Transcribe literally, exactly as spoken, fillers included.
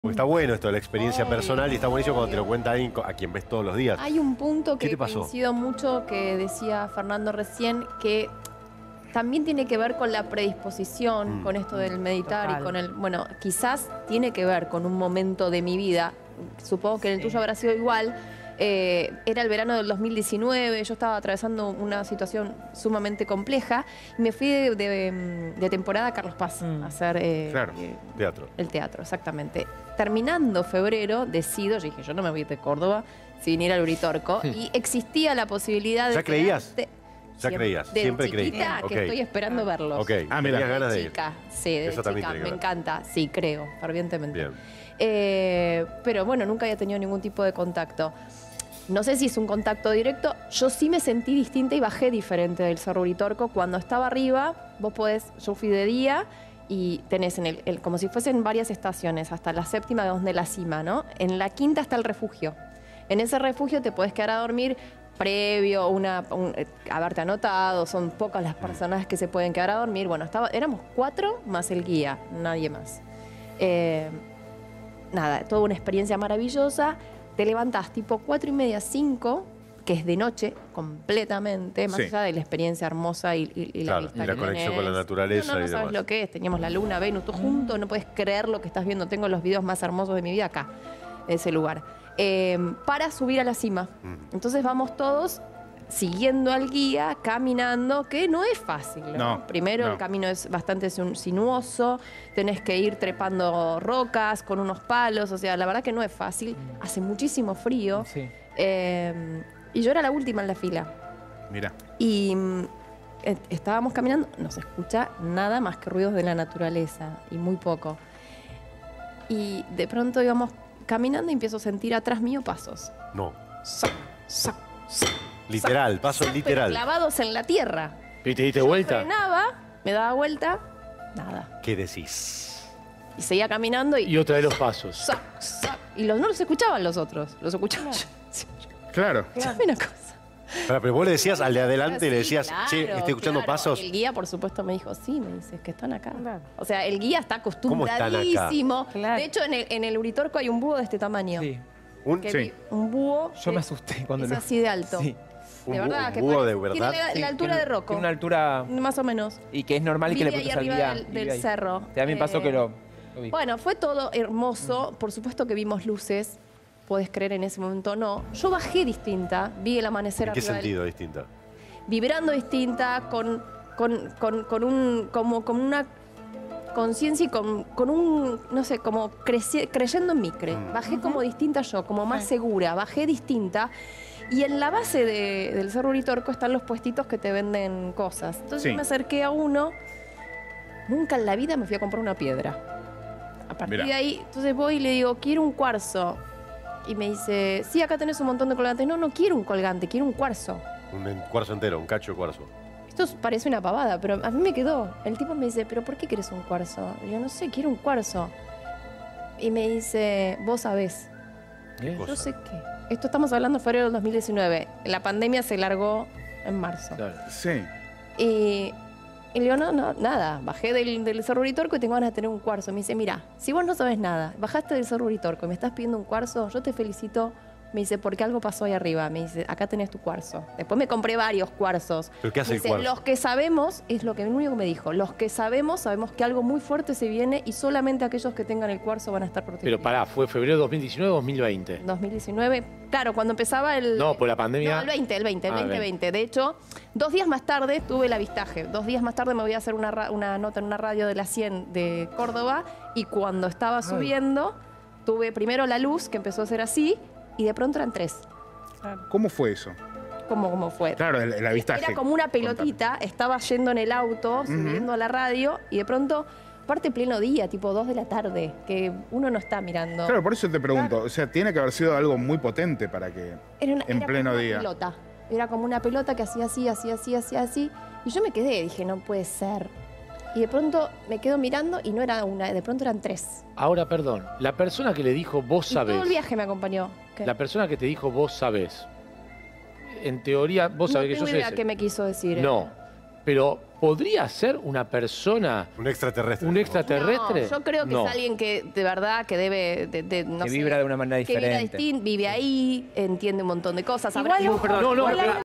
Porque está bueno esto de la experiencia Ay. personal y está buenísimo cuando te lo cuenta alguien a quien ves todos los días. Hay un punto que coincido mucho que decía Fernando recién, que también tiene que ver con la predisposición, mm. con esto del meditar Total. y con el... Bueno, quizás tiene que ver con un momento de mi vida, supongo que en el sí. tuyo habrá sido igual. Eh, era el verano del dos mil diecinueve, yo estaba atravesando una situación sumamente compleja y me fui de, de, de temporada a Carlos Paz mm. a hacer eh, claro, eh, teatro. el teatro, exactamente. Terminando febrero, decido, yo dije, yo no me voy de Córdoba sin ir al Uritorco, sí. y existía la posibilidad de... ¿Ya creías? De, ¿Ya siempre, creías? De Siempre chiquita, creí. que okay. estoy esperando verlos. Ok, ah, mira, ganas de ir. Chica, sí, de Eso chica, me encanta, sí, creo, fervientemente. Bien. Eh, pero bueno, nunca había tenido ningún tipo de contacto. No sé si es un contacto directo, yo sí me sentí distinta y bajé diferente del Cerro Uritorco. Cuando estaba arriba, vos podés, yo fui de día y tenés en el, el, como si fuesen varias estaciones, hasta la séptima, donde la cima, ¿no? En la quinta está el refugio. En ese refugio te podés quedar a dormir previo, una, un, haberte anotado, son pocas las personas que se pueden quedar a dormir. Bueno, estaba, éramos cuatro más el guía, nadie más. Eh, nada, toda una experiencia maravillosa. Te levantás tipo cuatro y media, cinco, que es de noche completamente, más sí. allá de la experiencia hermosa y, y, y claro, la vista y la que conexión tenés. con la naturaleza no, no, no y sabes demás. lo que es. Teníamos la luna, Venus, tú juntos, no puedes creer lo que estás viendo. Tengo los videos más hermosos de mi vida acá, en ese lugar. Eh, para subir a la cima. Mm. Entonces vamos todos siguiendo al guía, caminando, que no es fácil, ¿no? No, Primero no. el camino es bastante sinuoso, tenés que ir trepando rocas con unos palos, o sea, la verdad que no es fácil, hace muchísimo frío. Sí. Eh, y yo era la última en la fila. Mira. Y eh, estábamos caminando, no se escucha nada más que ruidos de la naturaleza, y muy poco. Y de pronto íbamos caminando y empiezo a sentir atrás mío pasos. No. Sac, sac, sac. Literal, pasos Sac, literal. pero clavados en la tierra. ¿Y te diste Yo vuelta? frenaba, me daba vuelta, nada. ¿Qué decís? Y seguía caminando y... Y otra de los pasos. Sac, sac. Y los, no los escuchaban los otros, los escuchaban yo. Claro. ¿Sabe una cosa? Pero, pero vos le decías al de adelante, Sí, le decías, claro, che, estoy escuchando claro. pasos. El guía, por supuesto, me dijo, sí, me dice, es que están acá. Claro. O sea, el guía está ¿Cómo están acá? acostumbradísimo. Claro. De hecho, en el, en el Uritorco hay un búho de este tamaño. Sí. ¿Un? Que Sí. vi- Un búho Yo que me asusté cuando es lo... así de alto. Sí. ¿Un De bú- verdad. un que búho parece- de verdad? Tiene la, Sí, la altura tiene- de Rocco. Tiene una altura... Más o menos. Y que es normal y que le Vive ahí preguntes al arriba guía. del, vive del ahí. cerro. A mí me pasó Eh, que lo, lo vi. Bueno, fue todo hermoso. Por supuesto que vimos luces. Podés creer en ese momento, no. Yo bajé distinta. Vi el amanecer ¿En qué arriba del- sentido distinta? vibrando distinta, con, con, con, con un, como, con una conciencia y con, con un, no sé, como creci- creyendo en mí. Cre. Bajé como distinta yo, como más segura, bajé distinta. Y en la base de- del Cerro Uritorco están los puestitos que te venden cosas. Entonces Sí. yo me acerqué a uno, nunca en la vida me fui a comprar una piedra. A partir Mirá. de ahí, entonces voy y le digo, quiero un cuarzo. Y me dice, sí, acá tenés un montón de colgantes. No, no quiero un colgante, quiero un cuarzo. Un en- cuarzo entero, un cacho de cuarzo. Esto parece una pavada, pero a mí me quedó. El tipo me dice, ¿pero por qué querés un cuarzo? Y yo, no sé, quiero un cuarzo. Y me dice, vos sabés. ¿Eh? Yo sé qué. Esto estamos hablando de febrero del dos mil diecinueve. La pandemia se largó en marzo. Claro. Sí. Y, y le digo, no, no, nada. Bajé del, del Cerro Uritorco y tengo ganas de tener un cuarzo. Me dice, mira, si vos no sabés nada, bajaste del Cerro Uritorco y me estás pidiendo un cuarzo, yo te felicito. Me dice, porque algo pasó ahí arriba. Me dice, acá tenés tu cuarzo. Después me compré varios cuarzos. ¿Pero qué hace Me el dice, cuarzo? los que sabemos, es lo que lo único que me dijo, los que sabemos, sabemos que algo muy fuerte se viene y solamente aquellos que tengan el cuarzo van a estar protegidos. Pero pará, ¿fue febrero de dos mil diecinueve o dos mil veinte? dos mil diecinueve, claro, cuando empezaba el... No, por la pandemia. No, el veinte, el veinte, el Ah, veinte veinte. De hecho, dos días más tarde tuve el avistaje. Dos días más tarde me voy a hacer una, ra- una nota en una radio de la cien de Córdoba y cuando estaba subiendo, tuve primero la luz, que empezó a ser así, y de pronto eran tres. ¿Cómo fue eso? ¿Cómo, cómo fue? Claro, el, el avistaje. Era como una pelotita, estaba yendo en el auto, subiendo a la radio, y de pronto, aparte pleno día, tipo dos de la tarde, que uno no está mirando. Claro, por eso te pregunto. O sea, tiene que haber sido algo muy potente para que... Era una, en era pleno como una día. pelota. Era como una pelota que hacía así, así, así, así, así. Y yo me quedé, dije, no puede ser. Y de pronto me quedo mirando y no era una, de pronto eran tres. Ahora, perdón, la persona que le dijo vos Y todo el sabés, viaje me acompañó. ¿Qué? la persona que te dijo vos sabés, en teoría vos no sabés que tengo yo idea sé. qué me quiso decir. ¿eh? No, pero ¿podría ser una persona, Un extraterrestre. un extraterrestre? No, yo creo que No. es alguien que de verdad que debe, de, de- no Que sé, vibra de una manera que vibra diferente. distin- vive ahí, entiende un montón de cosas. Igual, habrá- ojo, No, no, igual pero- hay-